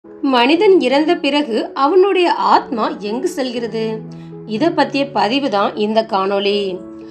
மனிதன் இறந்த பிறகு அவனுடைய ஆத்மா எங்கு செல்கிறது? இத பத்திய பதிவு தான் இந்த காணொளி.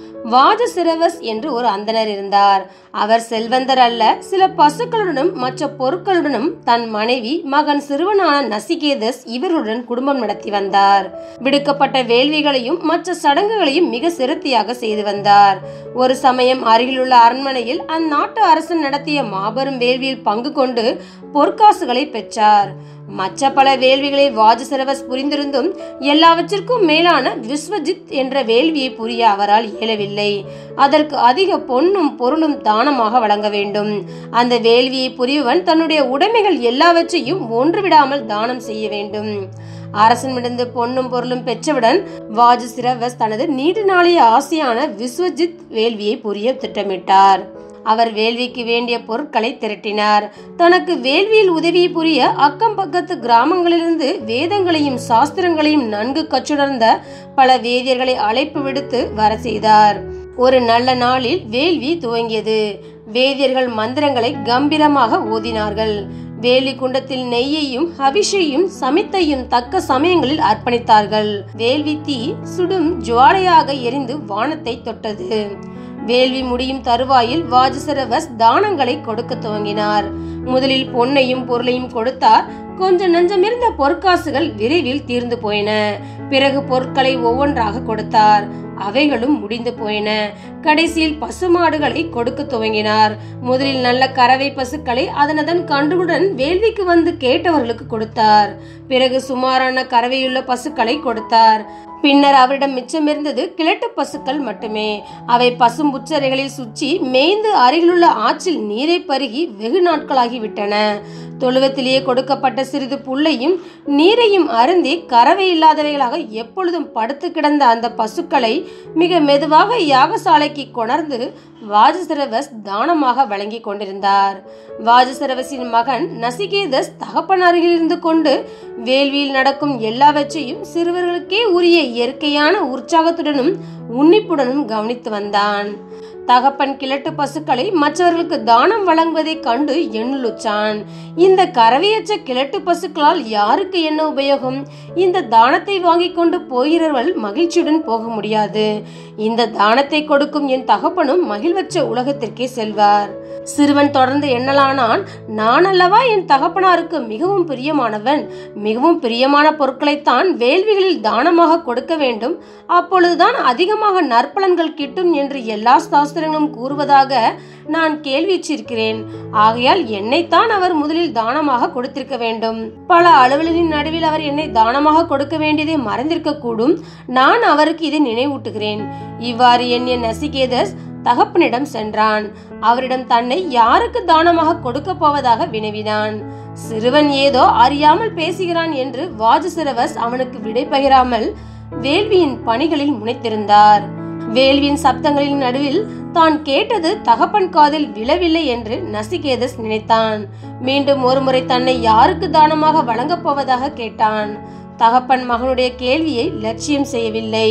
வாஜசிரவஸ் என்று ஒரு அந்தணர் இருந்தார். அவர் செல்வந்தர் அல்ல. சில பசுக்களுடனும் மற்ற பொருட்களுடனும் தன் மனைவி, மகன் சிறுவனான நசிகேதஸ் இவருடன் குடும்பம் நடத்தி வந்தார். விடுக்கப்பட்ட வேள்விகளையும் மற்ற சடங்குகளையும் மிக சிரத்தையாக செய்து வந்தார். ஒரு சமயம் அருகிலுள்ள அரண்மனையில் அந்நாட்டு அரசன் நடத்திய மாபெரும் வேள்வியில் பங்கு கொண்டு பொற்காசுகளை பெற்றார். மற்ற பல வேள்விகளை வாஜசிரவஸ் புரிந்திருந்தும் எல்லாவற்றிற்கும் மேலான விஸ்வஜித் என்ற வேள்வியை புரிய அவரால் இயலவில்லை. அதற்கு அதிக பொன்னும் பொருளும் தானமாக வழங்க வேண்டும். அந்த வேள்வியை புரிபவன் தன்னுடைய உடைமைகள் எல்லாவற்றையும் ஒன்றுவிடாமல் தானம் செய்ய வேண்டும். அரசனிடந்து பொன்னும் பொருளும் பெற்றவுடன் வாஜசிரவஸ் தனது நீண்ட நாளைய ஆசையான விஸ்வஜித் வேள்வியை புரிய திட்டமிட்டார். அவர் வேள்விக்கு வேண்டிய பொருட்களை திரட்டினார். தனக்கு வேள்வியில் உதவி புரிய அக்கம் பக்கத்து கிராமங்களிலிருந்து வேதங்களையும் சாஸ்திரங்களையும் நன்கு கற்றுணர்ந்த பல வேதியர்களை அழைப்பு விடுத்து வர செய்தார். ஒரு நல்ல நாளில் வேள்வி துவங்கியது. வேதியர்கள் மந்திரங்களை கம்பீரமாக ஓதினார்கள். வேலி குண்டத்தில் நெய்யையும் அபிஷையும் சமித்தையும் தக்க சமயங்களில் அர்ப்பணித்தார்கள். வேள்வி தீ சுடும் ஜுவாலையாக எரிந்து வானத்தை தொட்டது. வேள்வி முடியும் தருவாயில் வாஜசிரவஸ் தானங்களை கொடுக்க துவங்கினார். முதலில் பொன்னையும் பொருளையும் கொடுத்தார். கொஞ்சம் நஞ்சமிருந்த பொற்காசுகள் விரைவில் தீர்ந்து போயின. பிறகு பொருட்களை ஒவ்வொன்றாக கொடுத்தார். அவைகளும் முடிந்து போயின. கடைசியில் பசுமாடுகளை கொடுக்க துவங்கினார். முதலில் நல்ல கறவை பசுக்களை அதனதன் கன்றுடன் வேள்விக்கு வந்து கேட்டவர்களுக்கு கொடுத்தார். பிறகு சுமாரான கறவையுள்ள பசுக்களை கொடுத்தார். பின்னர் அவரிடம் மிச்சமிருந்தது கிழட்டு பசுக்கள் மட்டுமே. அவை பசும்புச்சரைகளில் சுற்றி மேய்ந்து அருகிலுள்ள ஆற்றில் நீரை பருகி வெகு நாட்களாகி விட்டன. தொழுவத்திலேயே கொடுக்கப்பட்ட சிறிது புல்லையும் நீரையும் அருந்தி கறவை இல்லாதவைகளாக எப்பொழுதும் படுத்து கிடந்த அந்த பசுக்களை மிக மெதுவாக யாகசாலைக்கு கொணர்ந்து வாஜசிரவஸ் தானமாக வழங்கி கொண்டிருந்தார். வாஜசிரவஸின் மகன் நசிகேதஸ் தகப்பன் அருகில் இருந்து கொண்டு வேள்வியில் நடக்கும் எல்லாவற்றையும் சிறுவர்களுக்கே உரிய இயற்கையான உற்சாகத்துடனும் உன்னிப்புடனும் கவனித்து வந்தான். தகப்பன் கிழட்டு பசுக்களை மற்றவர்களுக்கு தானம் வழங்குவதை கண்டு எண்ணுலுச்சான். இந்த கறவையற்ற கிழட்டு பசுக்களால் யாருக்கு என்ன உபயோகம்? இந்த தானத்தை வாங்கி கொண்டு போகிறவர்கள் மகிழ்ச்சியுடன் போக முடியாது. இந்த தானத்தை கொடுக்கும் என் தகப்பனும் மகிழ்வற்ற உலகத்திற்கே செல்வார். சிறுவன் தொடர்ந்து எண்ணலானான். நான் அல்லவா என் தகப்பனாருக்கு மிகவும் பிரியமானவன். மிகவும் பிரியமான பொருட்களைத்தான் வேள்விகளில் தானமாக கொடுக்க வேண்டும். அப்பொழுதுதான் அதிகமாக நற்பலன்கள் கிட்டும் என்று எல்லா சாஸ்திரங்களும் கூறுவதாக நான் கேள்விச்சிருக்கிறேன். ஆகையால் என்னைத்தான் அவர் முதலில் தானமாக கொடுத்திருக்க வேண்டும். பல அலுவலர்களின் நடுவில் அவர் என்னை தானமாக கொடுக்க வேண்டியதை மறந்திருக்க கூடும். நான் அவருக்கு இதை நினைவூட்டுகிறேன். இவ்வாறு எண்ணிய நசிகேதஸ் தகப்பனிடம் சென்றான். அவரிடம் தன்னை யாருக்கு தானமாக கொடுக்க போவதாக வினவினான். சிறுவன் ஏதோ அறியாமல் பேசுகிறான் என்று வாஜசிரவஸ் அவனுக்கு விடை பகிராமல் வேள்வியின் பணிகளில் முனைத்திருந்தார். வேள்வியின் சப்தங்களின் நடுவில் தான் கேட்டது தகப்பன் காதில் விழவில்லை என்று நசிகேதஸ் நினைத்தான். மீண்டும் ஒருமுறை தன்னை யாருக்கு தானமாக வழங்கப் போவதாக கேட்டான். தகப்பன் மகனுடைய கேள்வியை லட்சியம் செய்யவில்லை.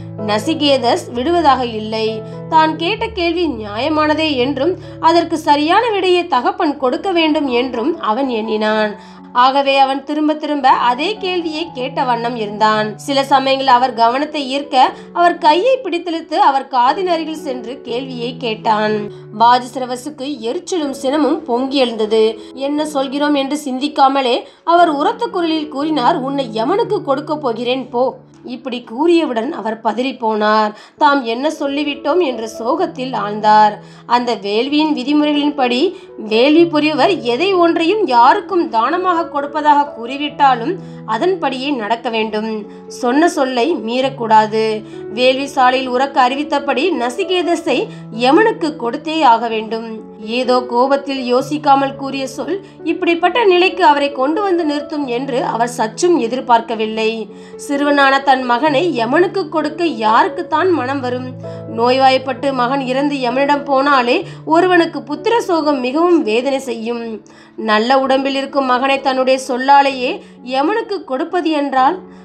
நசிகேதஸ் விடுவதாக இல்லை. தான் கேட்ட கேள்வி நியாயமானதே என்றும் அதற்கு சரியான விடையை தகப்பன் கொடுக்க வேண்டும் என்றும் அவன் எண்ணினான். ஆகவே அவன் திரும்ப திரும்ப அதே கேள்வியை கேட்ட வண்ணம் இருந்தான். சில சமயங்களில் அவர் கவனத்தை ஈர்க்க அவர் கையை பிடித்தெழுத்து அவர் காதின் அருகில் சென்று கேள்வியை கேட்டான். வாஜசிரவஸுக்கு எரிச்சலும் சினமும் பொங்கி எழுந்தது. என்ன சொல்கிறோம் என்று சிந்திக்காமலே அவர் உரத்த குரலில் கூறினார், உன்னை யமனுக்கு கொடுக்க போகிறேன், போ. இப்படி கூறியவுடன் அவர் பதறி போனார். தாம் என்ன சொல்லிவிட்டோம் என்ற சோகத்தில் ஆழ்ந்தார். அந்த வேள்வியின் விதிமுறைகளின்படி வேள்வி புரியவர் எதை ஒன்றையும் யாருக்கும் தானமாக கொடுப்பதாக கூறிவிட்டாலும் அதன்படியே நடக்க வேண்டும். சொன்ன சொல்லை மீறக்கூடாது. வேள்வி சாலையில் உறக்க அறிவித்தபடி நசிகேதஸை யமனுக்கு கொடுத்தே ஆக வேண்டும். ஏதோ கோபத்தில் யோசிக்காமல் கூறிய சொல் இப்படிப்பட்ட நிலைக்கு அவரை கொண்டு வந்து நிறுத்தும் என்று அவர் சற்றும் எதிர்பார்க்கவில்லை. சிறுவனான தன் மகனை யமனுக்கு கொடுக்க யாருக்குத்தான் மனம் வரும்? நோய்வாய்ப்பட்டு மகன் இறந்து யமனிடம் போனாலே ஒருவனுக்கு புத்திர சோகம் மிகவும் வேதனை செய்யும். நல்ல உடம்பில் இருக்கும் மகனை தன்னுடைய சொல்லாலேயே யமனுக்கு கொடுப்பது என்றால்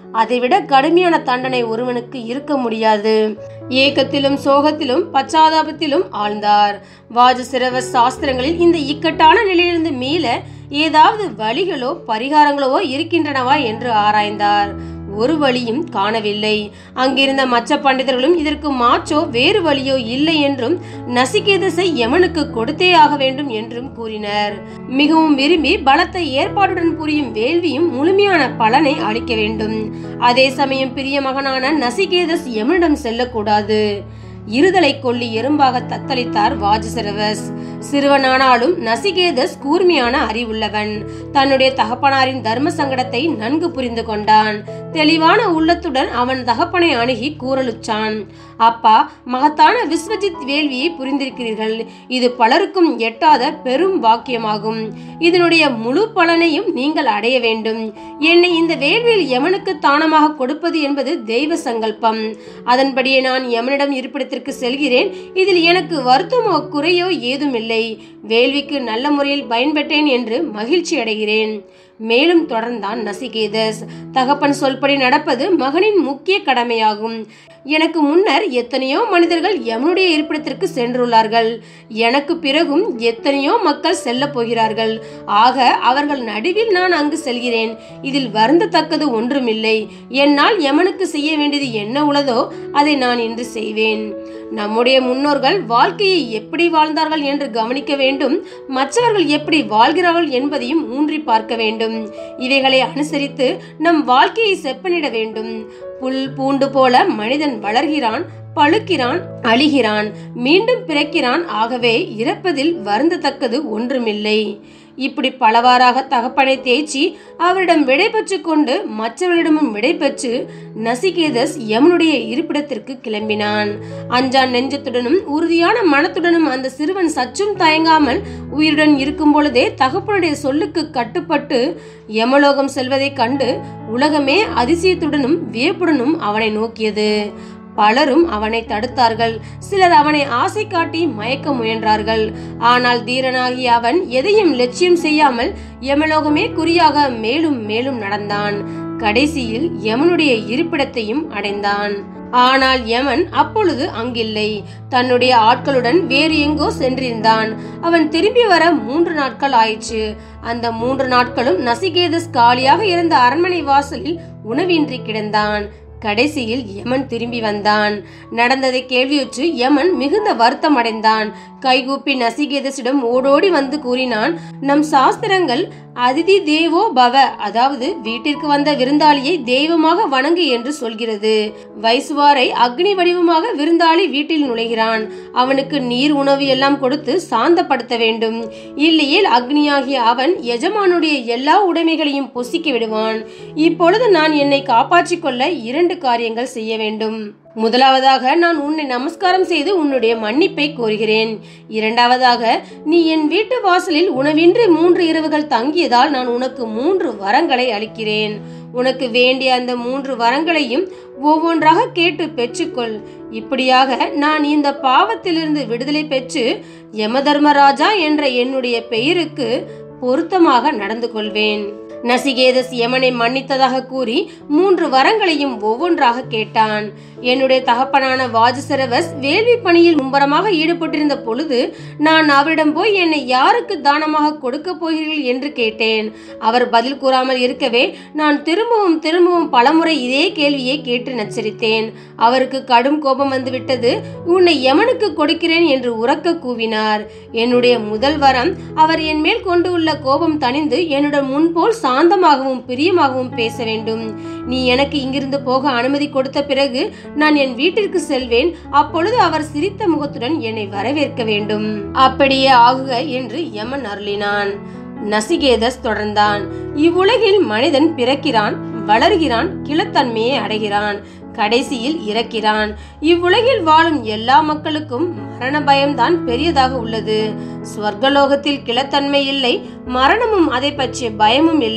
அதைவிட கடுமையான தண்டனை ஒருவனுக்கு இருக்க முடியாது. ஏக்கத்திலும் சோகத்திலும் பச்சாதாபத்திலும் ஆழ்ந்தார். வாஜசிரவஸ் சாஸ்திரங்களில் இந்த இக்கட்டான நிலையிலிருந்து மீள ஏதாவது வழிகளோ பரிகாரங்களோ இருக்கின்றனவா என்று ஆராய்ந்தார். ஒரு வழியும் காணவில்லை. அங்கிருந்த மற்ற பண்டிதர்களும் இதற்கு மாற்றோ வேறு வழியோ இல்லை என்றும் நசிகேதஸை யமனுக்கு கொடுத்தே ஆக வேண்டும் என்றும் கூறினர். மிகவும் விரும்பி பலத்தை ஏற்பாடுடன் புரியும் வேள்வியும் முழுமையான பலனை அளிக்க வேண்டும். அதே சமயம் பிரிய மகனான நசிகேதஸ் யமனிடம் செல்லக்கூடாது. இருதலை கொள்ளி எறும்பாக தத்தளித்தார் வாஜசிரவஸ். சிறுவனானாலும் நசிகேதஸ் கூர்மையான அறிவுள்ளவன். தன்னுடைய தகப்பனாரின் தர்ம சங்கடத்தை நன்கு புரிந்து கொண்டான். தெளிவான உள்ளத்துடன் அவன் தகப்பனை அணுகி கூறலுச்சான். அப்பா, மகத்தான விஸ்வஜித் வேள்வியை புரிந்திருக்கிறீர்கள். இது பலருக்கும் எட்டாத பெரும் வாக்கியமாகும். இதனுடைய முழு பலனையும் நீங்கள் அடைய வேண்டும். என்னை இந்த வேள்வியில் யமனுக்கு தானமாக கொடுப்பது என்பது தெய்வ சங்கல்பம். அதன்படியே நான் யமனிடம் இருப்பிடத்திற்கு செல்கிறேன். இதில் எனக்கு வருத்தமோ குறையோ ஏதும் இல்லை. வேள்விக்கு நல்ல முறையில் பயன்பெற்றேன் என்று மகிழ்ச்சி அடைகிறேன். மேலும் தொடர்ந்தான் நசிகேதஸ். தகப்பன் சொல்படி நடப்பது மகனின் முக்கிய கடமையாகும். எனக்கு முன்னர் எத்தனையோ மனிதர்கள் யமனுடைய இருப்பிடத்திற்கு சென்றுள்ளார்கள். எனக்கு பிறகும் எத்தனையோ மக்கள் செல்ல போகிறார்கள். ஆக அவர்கள் நடுவில் நான் அங்கு செல்கிறேன். இதில் வருந்தத்தக்கது ஒன்றுமில்லை. என்னால் யமனுக்கு செய்ய வேண்டியது என்ன உள்ளதோ அதை நான் இன்று செய்வேன். நம்முடைய முன்னோர்கள் வாழ்க்கையை எப்படி வாழ்ந்தார்கள் என்று கவனிக்க வேண்டும். மற்றவர்கள் எப்படி வாழ்கிறார்கள் என்பதையும் ஊன்றி பார்க்க வேண்டும். இவைகளை அனுசரித்து நம் வாழ்க்கையை செப்பனிட வேண்டும். புல் பூண்டு போல மனிதன் வளர்கிறான், பழுக்கிறான், அழிகிறான், மீண்டும் பிறக்கிறான். ஆகவே இறப்பதில் வருந்தத்தக்கது ஒன்றுமில்லை. இப்படி பலவாறாக தகப்பனை தேய்ச்சி அவரிடம் விடை பெற்று கொண்டு மற்றவரிடமும் விடை பெற்று நசிகேதஸ் யமனுடைய இருப்பிடத்திற்கு கிளம்பினான். அஞ்சான் நெஞ்சத்துடனும் உறுதியான மனத்துடனும் அந்த சிறுவன் சற்றும் தயங்காமல் உயிருடன் இருக்கும் பொழுதே தகப்பனுடைய சொல்லுக்கு கட்டுப்பட்டு யமலோகம் செல்வதை கண்டு உலகமே அதிசயத்துடனும் வியப்புடனும் அவனை நோக்கியது. பலரும் அவனை தடுத்தார்கள். சிலர் அவனை ஆசை காட்டி மயக்க முயன்றார்கள். ஆனால் தீரனாகிய அவன் எதையும் லட்சியம் செய்யாமல் யமலோகமே குறியாக மேலும் மேலும் நடந்தான். கடைசியில் யமனுடைய இருப்பிடத்தையும் அடைந்தான். ஆனால் யமன் அப்பொழுது அங்கில்லை. தன்னுடைய ஆட்களுடன் வேறு எங்கோ சென்றிருந்தான். அவன் திரும்பி வர 3 நாட்கள் ஆயிற்று. அந்த 3 நாட்களும் நசிகேதஸ் காலியாக இருந்த அரண்மனை வாசலில் உணவின்றி கிடந்தான். கடைசியில் யமன் திரும்பி வந்தான். நடந்ததை கேள்வியுற்று யமன் மிகுந்த வருத்தம் அடைந்தான். கைகூப்பி நசிகேதஸிடம் ஓடோடி வந்து கூறினான், நம் சாஸ்திரங்கள் அதிதி தேவோ பவ, அதாவது வீட்டிற்கு வந்த விருந்தாளியை தெய்வமாக வணங்கு என்று சொல்கிறது. வைசுவாரை அக்னி வடிவமாக விருந்தாளி வீட்டில் நுழைகிறான். அவனுக்கு நீர் உணவு எல்லாம் கொடுத்து சாந்தப்படுத்த வேண்டும். இல்லையேல் அக்னியாகிய அவன் எஜமானுடைய எல்லா உடைமைகளையும் பொசிக்கி விடுவான். இப்பொழுது நான் என்னை காப்பாற்றிக் கொள்ள 2 காரியங்கள் செய்ய வேண்டும். முதலாவதாக நான் உன்னை நமஸ்காரம் செய்து உன்னுடைய மன்னிப்பை கோருகிறேன். இரண்டாவதாக நீ என் வீட்டு வாசலில் உணவின்றி 3 இரவுகள் தங்கியதால் நான் உனக்கு 3 வரங்களை அளிக்கிறேன். உனக்கு வேண்டிய அந்த 3 வரங்களையும் ஒவ்வொன்றாக கேட்டு பெற்றுக்கொள். இப்படியாக நான் இந்த பாவத்திலிருந்து விடுதலை பெற்று யமதர்மராஜா என்ற என்னுடைய பெயருக்கு பொருத்தமாக நடந்து கொள்வேன். நசிகேதஸ் யமனை மன்னித்ததாக கூறி 3 வரங்களையும் ஒவ்வொன்றாக கேட்டான். என்னுடைய தகப்பனான வாஜசிரவஸ் வேள்வி பணியில் மும்பரமாக ஈடுபட்டிருந்த பொழுது நான் அவரிடம் போய் என்னை யாருக்கு தானமாக கொடுக்க போகிறீர்கள் என்று கேட்டேன். அவர் பதில் கூறாமல் இருக்கவே நான் திரும்பவும் பலமுறை இதே கேள்வியை கேட்டு நச்சரித்தேன். அவருக்கு கடும் கோபம் வந்துவிட்டது. உன்னை யமனுக்கு கொடுக்கிறேன் என்று உரக்க கூவினார். என்னுடைய முதல் வரம் அவர் என் மேல் கொண்டு உள்ள கோபம் தணிந்து என்னுடன் முன்போல் சாந்தமாகவும் பிரியமாகவும் பேச வேண்டும். நீ எனக்கு இங்கிருந்து போக அனுமதி கொடுத்த பிறகு நான் என் வீட்டிற்கு செல்வேன். அப்பொழுது அவர் சிரித்த முகத்துடன் என்னை வரவேற்க வேண்டும். அப்படியே ஆகுக என்று யமன் அருளினான். நசிகேதஸ் தொடர்ந்தான். இவ்வுலகில் மனிதன் பிறக்கிறான், வளர்கிறான், கிளத்தன்மையை அடைகிறான், கடைசியில் இறக்கிறான். இவ்வுலகில் வாழும் எல்லா மக்களுக்கும் மரண பயம்தான் பெரியதாக உள்ளது. ஸ்வர்கலோகத்தில் கிளத்தன்மை இல்லை, மரணமும் அதை பற்றிய பயமும் இல்லை.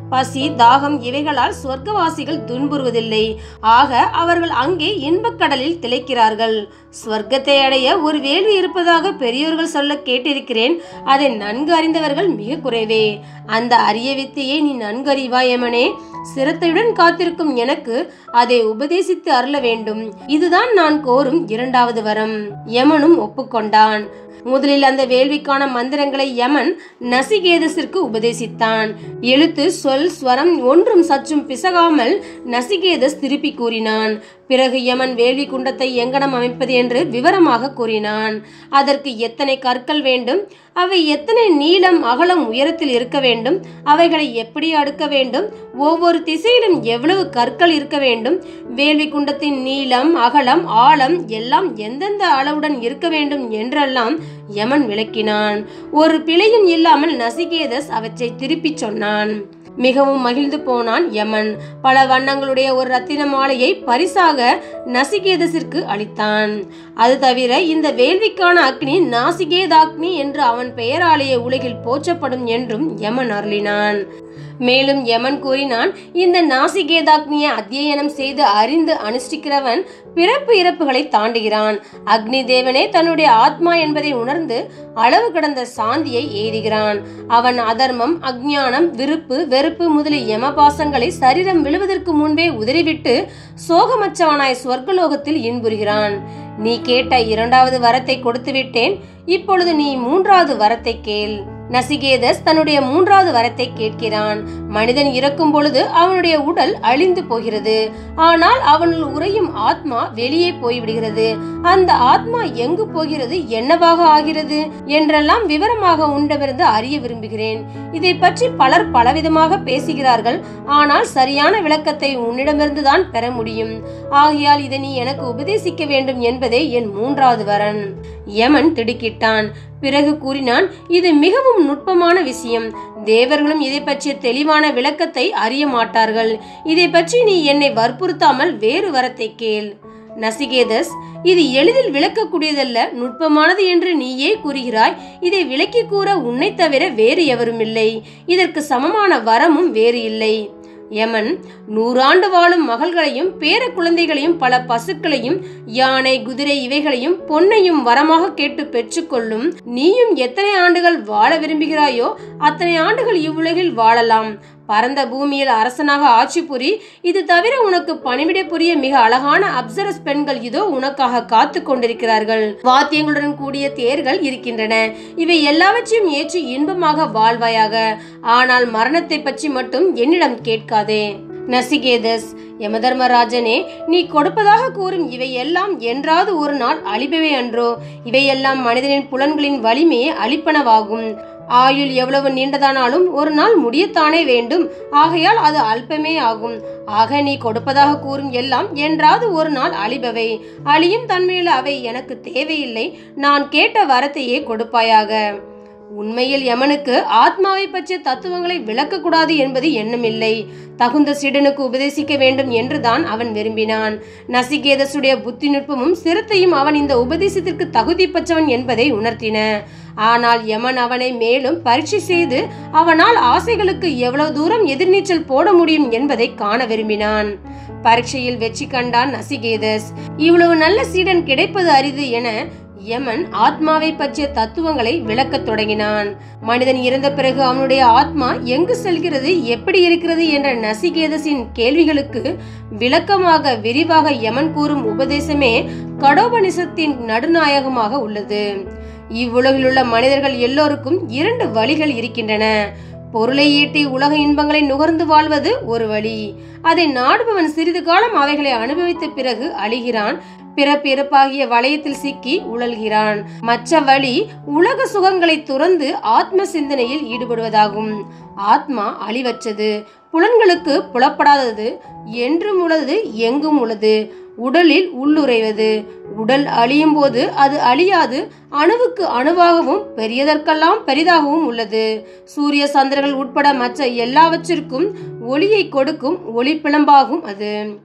பசி, தாகம் இவைகளால் சொர்க்கவாசிகள் துன்புறுவதில்லை. ஆக அவர்கள் அங்கே இன்பக்கடலில் திளைக்கிறார்கள். சொர்க்கத்தை அடைய ஒரு வேள்வி இருப்பதாக பெரியோர்கள் சொல்ல கேட்டிருக்கிறேன். அதை நன்கு அறிந்தவர்கள் மிக குறைவே. அந்த அரிய வித்தையை நீ நன்கு அறிவாய் யமனே. சிரத்தையுடன் காத்திருக்கும் எனக்கு அதை உபதேசித்து அருள வேண்டும். இதுதான் நான் கோரும் இரண்டாவது வரம். யமனும் ஒப்புக்கொண்டான். முதலில் அந்த வேள்விக்கான மந்திரங்களை யமன் நசிகேதஸிற்கு உபதேசித்தான். எழுத்து, சொல், ஸ்வரம் ஒன்றும் சற்றும் பிசகாமல் நசிகேதஸ் திருப்பி கூறினான். பிறகு யமன் வேள்வி குண்டத்தை எங்கனம் அமைப்பது என்று விவரமாக கூறினான். அதற்கு எத்தனை கற்கள் வேண்டும், அவை எத்தனை நீளம், அகலம், உயரத்தில் இருக்க வேண்டும், அவைகளை எப்படி அடுக்க வேண்டும், ஒவ்வொரு திசையிலும் எவ்வளவு கற்கள் இருக்க வேண்டும், வேள்வி குண்டத்தின் நீளம், அகலம், ஆழம் எல்லாம் எந்தெந்த அளவுடன் இருக்க வேண்டும் என்றெல்லாம் யமன் விளக்கினான். ஒரு பிழையும் இல்லாமல் நசிகேதஸ் அவற்றை திருப்பி சொன்னான். மிகவும் மகிழ்ந்து போனான் யமன். பல வண்ணங்களுடைய ஒரு ரத்தின மாலையை பரிசாக நசிகேதஸிற்கு அளித்தான். அது தவிர இந்த வேள்விக்கான அக்னி நாசிகேதாக்னி என்று அவன் பெயராலேயே உலகில் போற்றப்படும் என்றும் யமன் அருளினான். மேலும் யமன் கூறினான், இந்த நாசிகேதாக்னியை அத்தியனம் செய்து அறிந்து அனுஷ்டிக்கிறவன் பிறப்பு இறப்புகளை தாண்டுகிறான். அக்னி தேவனே தன்னுடைய ஆத்மா என்பதை உணர்ந்து அளவு கடந்த சாந்தியை எய்துகிறான். அவன் அதர்மம், அஞ்ஞானம், விருப்பு, வெறுப்பு முதலிய யமபாசங்களை சரீரம் விழுவதற்கு முன்பே உதறிவிட்டு சோகமற்றவனாய் சொர்க்கலோகத்தில் இன்புறுகிறான். நீ கேட்ட இரண்டாவது வரத்தை கொடுத்து விட்டேன். இப்பொழுது நீ மூன்றாவது வரத்தை கேள். நசிகேதஸ் தன்னுடைய மூன்றாவது வரத்தை கேட்கிறான். மனிதன் இறக்கும் பொழுது அவனுடைய உடல் அழிந்து போகிறது. ஆனால் அவனுள் உறையும் ஆத்மா வெளியே போய்விடுகிறது. அந்த ஆத்மா எங்கு போகிறது, என்னவாக ஆகிறது என்றெல்லாம் விவரமாக உண்டமிருந்து அறிய விரும்புகிறேன். இதை பற்றி பலர் பலவிதமாக பேசுகிறார்கள். ஆனால் சரியான விளக்கத்தை உன்னிடமிருந்து தான் பெற முடியும். ஆகையால் இதை நீ எனக்கு உபதேசிக்க வேண்டும் என்பதே என் மூன்றாவது வரன். யமன் திடுக்கிட்டான். பிறகு கூறினான், இது மிகவும் நுட்பமான விஷயம். தேவர்களும் இதை பற்றிய தெளிவான விளக்கத்தை அறிய மாட்டார்கள். இதை பற்றி நீ என்னை வற்புறுத்தாமல் வேறு வரத்தை கேள். நசிகேதஸ், இது எளிதில் விளக்கக்கூடியதல்ல, நுட்பமானது என்று நீயே கூறுகிறாய். இதை விளக்கி கூற உன்னை தவிர வேறு எவரும் இல்லை. இதற்கு சமமான வரமும் வேறு இல்லை. யமன், 100 ஆண்டு வாழும் மகள்களையும் பேர குழந்தைகளையும் பல பசுக்களையும் யானை, குதிரை இவைகளையும் பொன்னையும் வரமாக கேட்டு பெற்றுக்கொள்ளும் நீயும் எத்தனை ஆண்டுகள் வாழ விரும்புகிறாயோ அத்தனை ஆண்டுகள் இவ்வுலகில் வாழலாம். பரந்த பூமியில் அரசனாக ஆட்சி புரி. இது தவிர உனக்கு பணிவிடை புரிய மிக அழகான அப்சரஸ் பெண்கள் இதோ உனக்காக காத்து கொண்டிருக்கிறார்கள். வாத்தியங்களுடன் கூடிய தேர்கள் இருக்கின்றன. இவை எல்லாவற்றையும் ஏற்றி இன்பமாக வாழ்வாயாக. ஆனால் மரணத்தை பற்றி மட்டும் என்னிடம் கேட்காதே. நசிகேதஸ், யமதர்மராஜனே, நீ கொடுப்பதாக கூறும் இவை எல்லாம் என்றாவது ஒரு நாள் அழிப்பவை அன்றோ? இவையெல்லாம் மனிதனின் புலன்களின் வலிமையை அழிப்பனவாகும். ஆயுள் எவ்வளவு நீண்டதானாலும் ஒரு நாள் முடியத்தானே வேண்டும். ஆகையால் அது அல்பமே ஆகும். ஆக நீ கொடுப்பதாக கூறும் எல்லாம் என்றாவது ஒரு நாள் அழிபவை. அழியும் தன்மையில் அவை எனக்கு தேவையில்லை. நான் கேட்ட வரத்தையே கொடுப்பாயாக. உண்மையில் யமனுக்கு ஆத்மாவை பற்றிய தத்துவங்களை விளக்கக்கூடாது என்பது எண்ணமில்லை. தகுந்த சீடனுக்கு உபதேசிக்க வேண்டும் என்றுதான் அவன் விரும்பினான். நசிகேதஸுடைய புத்தி நுட்பமும் சிரத்தையும் அவன் இந்த உபதேசத்திற்கு தகுதி பெற்றவன் என்பதை உணர்த்தின. ஆனால் யமன் அவனை மேலும் பரீட்சை செய்து அவனால் ஆசைகளுக்கு எவ்வளவு தூரம் எதிர்நீச்சல் போட முடியும் என்பதை காண விரும்பினான். பரீட்சையில் வெற்றி கண்டான் நசிகேதஸ். இவ்வளவு நல்ல சீடன் கிடைப்பது அரிது என யமன் ஆத்மாவை பற்றிய தத்துவங்களை விளக்கத் தொடங்கினான். மனிதன் இறந்த பிறகு அவனுடைய ஆத்மா எங்கு செல்கிறது, எப்படி இருக்கிறது என்ற நசிகேதஸின் கேள்விகளுக்கு விளக்கமாக விரிவாக யமன் கூறும் உபதேசமே கடோபனிஷத்தின் நடுநாயகமாக உள்ளது. இவ்வுலகில் உள்ள மனிதர்கள் எல்லோருக்கும் 2 வழிகள் இருக்கின்றன. பொருளை ஈட்டி உலக இன்பங்களை நுகர்ந்து வாழ்வது ஒரு வழி. அதை நாடுபவன் சிறிது காலம் அவைகளை அனுபவித்த பிறகு அழிகிறான். பிறப்பிறப்பாகிய வளையத்தில் சிக்கி உழல்கிறான். மற்ற வழி உலக சுகங்களை துறந்து ஆத்ம சிந்தனையில் ஈடுபடுவதாகும். ஆத்மா அழிவற்றது, புலன்களுக்கு புலப்படாதது, என்றும் உள்ளது, எங்கும் உள்ளது, உடலில் உள்ளுறைவது. உடல் அழியும் போது அது அழியாது, அணுவுக்கு அணுவாகவும் பெரியதற்கெல்லாம் பெரிதாகவும் உள்ளது. சூரிய சந்திரர்கள் உட்பட மற்ற எல்லாவற்றிற்கும் ஒளியை கொடுக்கும் ஒளி பிளம்பாகும் அது.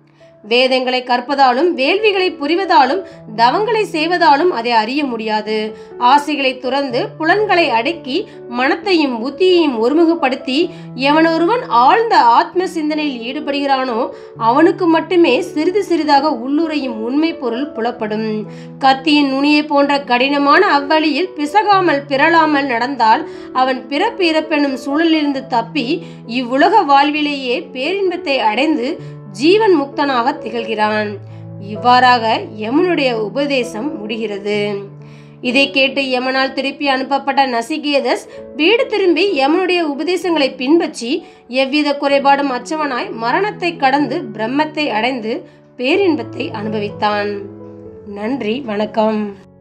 வேதங்களை கற்பதாலும் வேள்விகளை புரிவதாலும் தவங்களை செய்வதாலும் அதை அறிய முடியாது. ஆசைகளை துறந்து புலன்களை அடக்கி மனத்தையும் புத்தியையும் ஒருமுகப்படுத்தி எவனொருவன் ஆழ்ந்த ஆத்ம சிந்தனையில் ஈடுபடுகிறானோ அவனுக்கு மட்டுமே சிறிது சிறிதாக உள்ளுரையும் உண்மை பொருள் புலப்படும். கத்தியின் நுனியை போன்ற கடினமான அவ்வழியில் பிசகாமல் பிறழாமல் நடந்தால் அவன் பிறப்பு இறப்பெனும் சூழலிலிருந்து தப்பி இவ்வுலக வாழ்விலேயே பேரின்பத்தை அடைந்து ஜீவன் முக்தனாக திகழ்கிறான். இவ்வாறாக யமனுடைய உபதேசம் முடிகிறது. இதை கேட்டு யமனால் திருப்பி அனுப்பப்பட்ட நசிகேதஸ் வீடு திரும்பி யமனுடைய உபதேசங்களை பின்பற்றி எவ்வித குறைபாடும் அற்றவனாய் மரணத்தை கடந்து பிரம்மத்தை அடைந்து பேரின்பத்தை அனுபவித்தான். நன்றி, வணக்கம்.